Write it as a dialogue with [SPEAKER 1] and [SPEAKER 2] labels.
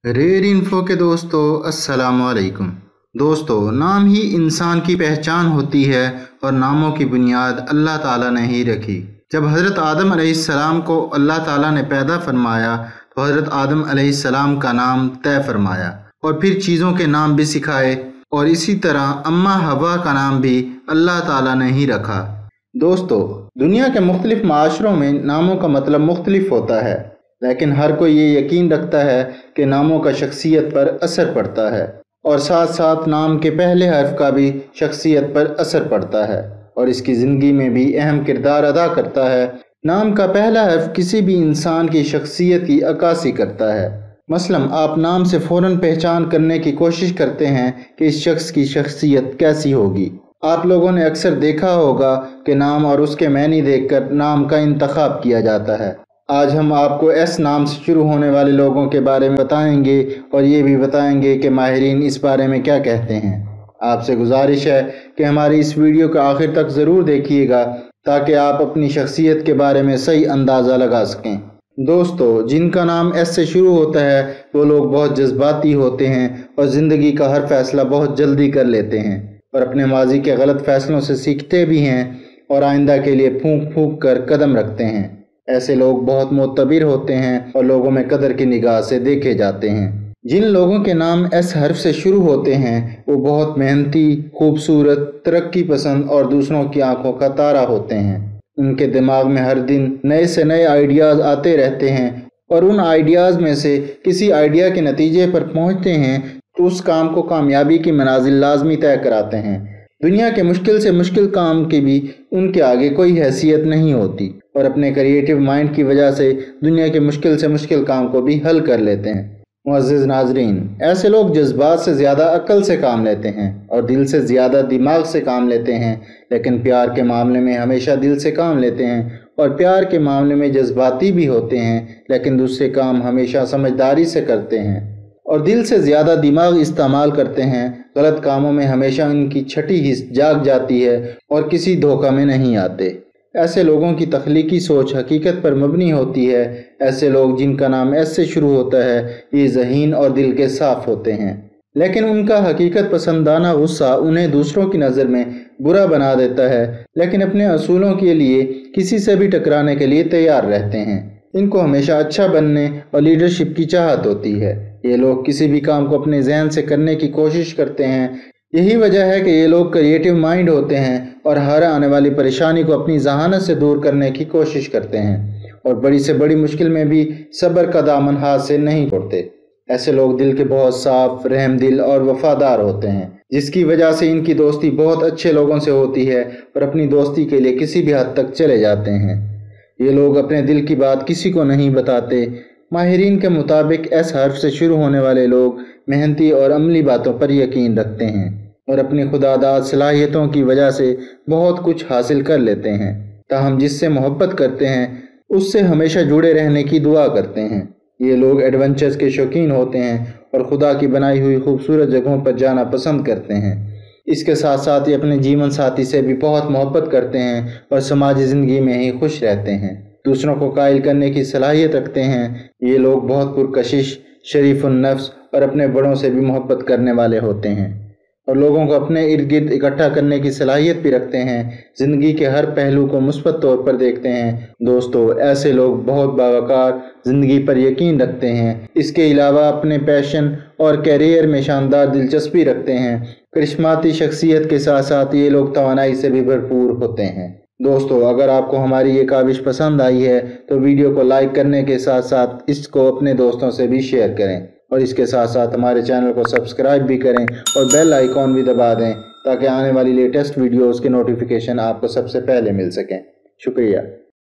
[SPEAKER 1] रareinfo के दोस्तों अस्सलाम वालेकुम। दोस्तों, नाम ही इंसान की पहचान होती है और नामों की बुनियाद अल्लाह ताला ने ही रखी। जब हज़रत आदम अलैहिस्सलाम को अल्लाह ताला ने पैदा फरमाया तो हज़रत आदम अलैहिस्सलाम का नाम तय फरमाया और फिर चीज़ों के नाम भी सिखाए, और इसी तरह अम्मा हवा का नाम भी अल्लाह ताला ने ही रखा। दोस्तों, दुनिया के मुख्तलिफ माशरों में नामों का मतलब मुख्तलिफ होता है, लेकिन हर कोई ये यकीन रखता है कि नामों का शख्सियत पर असर पड़ता है, और साथ साथ नाम के पहले हर्फ का भी शख्सियत पर असर पड़ता है और इसकी ज़िंदगी में भी अहम किरदार अदा करता है। नाम का पहला हर्फ किसी भी इंसान की शख्सियत की अक्कासी करता है। मसलन आप नाम से फ़ौरन पहचान करने की कोशिश करते हैं कि इस शख्स की शख्सियत कैसी होगी। आप लोगों ने अक्सर देखा होगा कि नाम और उसके मायने देखकर नाम का इंतखाब किया जाता है। आज हम आपको एस नाम से शुरू होने वाले लोगों के बारे में बताएंगे और ये भी बताएंगे कि माहिरीन इस बारे में क्या कहते हैं। आपसे गुजारिश है कि हमारी इस वीडियो को आखिर तक ज़रूर देखिएगा ताकि आप अपनी शख्सियत के बारे में सही अंदाज़ा लगा सकें। दोस्तों, जिनका नाम एस से शुरू होता है वो लोग बहुत जज्बाती होते हैं और ज़िंदगी का हर फैसला बहुत जल्दी कर लेते हैं और अपने माजी के गलत फैसलों से सीखते भी हैं और आइंदा के लिए फूंक फूंक कर कदम रखते हैं। ऐसे लोग बहुत मोतबर होते हैं और लोगों में कदर की निगाह से देखे जाते हैं। जिन लोगों के नाम एस हर्फ से शुरू होते हैं वो बहुत मेहनती, खूबसूरत, तरक्की पसंद और दूसरों की आंखों का तारा होते हैं। उनके दिमाग में हर दिन नए से नए आइडियाज़ आते रहते हैं और उन आइडियाज़ में से किसी आइडिया के नतीजे पर पहुंचते हैं तो उस काम को कामयाबी की मनाजिल लाजमी तय कराते हैं। दुनिया के मुश्किल से मुश्किल काम की भी उनके आगे कोई हैसियत नहीं होती और अपने क्रिएटिव माइंड की वजह से दुनिया के मुश्किल से मुश्किल काम को भी हल कर लेते हैं। मुअज़्ज़िज़ नाज़रीन, ऐसे लोग जज्बात से ज़्यादा अक्ल से काम लेते हैं और दिल से ज़्यादा दिमाग से काम लेते हैं, लेकिन प्यार के मामले में हमेशा दिल से काम लेते हैं और प्यार के मामले में जज्बाती भी होते हैं, लेकिन दूसरे काम हमेशा समझदारी से करते हैं और दिल से ज़्यादा दिमाग इस्तेमाल करते हैं। गलत कामों में हमेशा इनकी छठी हिस्स जाग जाती है और किसी धोखा में नहीं आते। ऐसे लोगों की तख्लीकी सोच हकीकत पर मबनी होती है। ऐसे लोग जिनका नाम एस से शुरू होता है ये ज़हीन और दिल के साफ़ होते हैं, लेकिन उनका हकीकत पसंदाना गुस्सा उन्हें दूसरों की नज़र में बुरा बना देता है, लेकिन अपने असूलों के लिए किसी से भी टकराने के लिए तैयार रहते हैं। इनको हमेशा अच्छा बनने और लीडरशिप की चाहत होती है। ये लोग किसी भी काम को अपने जहन से करने की कोशिश करते हैं। यही वजह है कि ये लोग क्रिएटिव माइंड होते हैं और हर आने वाली परेशानी को अपनी जहानत से दूर करने की कोशिश करते हैं और बड़ी से बड़ी मुश्किल में भी सब्र का दामन हाथ से नहीं छोड़ते। ऐसे लोग दिल के बहुत साफ, रहमदिल और वफादार होते हैं, जिसकी वजह से इनकी दोस्ती बहुत अच्छे लोगों से होती है और अपनी दोस्ती के लिए किसी भी हद तक चले जाते हैं। ये लोग अपने दिल की बात किसी को नहीं बताते। माहिरीन के मुताबिक एस हर्फ से शुरू होने वाले लोग मेहनती और अमली बातों पर यकीन रखते हैं और अपनी खुदादाद सलाहियतों की वजह से बहुत कुछ हासिल कर लेते हैं। ताहम जिससे मोहब्बत करते हैं उससे हमेशा जुड़े रहने की दुआ करते हैं। ये लोग एडवेंचर्स के शौकीन होते हैं और खुदा की बनाई हुई खूबसूरत जगहों पर जाना पसंद करते हैं। इसके साथ साथ ये अपने जीवन साथी से भी बहुत मोहब्बत करते हैं और समाजी ज़िंदगी में ही खुश रहते हैं। दूसरों को कायल करने की सलाहियत रखते हैं। ये लोग बहुत पुरकशिश, शरीफुन नफ्स और अपने बड़ों से भी मोहब्बत करने वाले होते हैं और लोगों को अपने इर्द गिर्द इकट्ठा करने की सलाहियत भी रखते हैं। ज़िंदगी के हर पहलू को मुस्बत तौर पर देखते हैं। दोस्तों, ऐसे लोग बहुत बावकार ज़िंदगी पर यकीन रखते हैं। इसके अलावा अपने पैशन और कैरियर में शानदार दिलचस्पी रखते हैं। करिश्माती शख्सियत के साथ साथ ये लोग तवानाई से भी भरपूर होते हैं। दोस्तों, अगर आपको हमारी ये काविश पसंद आई है तो वीडियो को लाइक करने के साथ साथ इसको अपने दोस्तों से भी शेयर करें और इसके साथ साथ हमारे चैनल को सब्सक्राइब भी करें और बेल आइकॉन भी दबा दें ताकि आने वाली लेटेस्ट वीडियोज़ के नोटिफिकेशन आपको सबसे पहले मिल सकें। शुक्रिया।